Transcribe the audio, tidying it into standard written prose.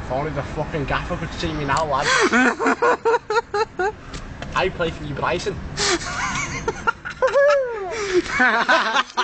If only the fucking gaffer could see me now, lad. I play for you, Bryson.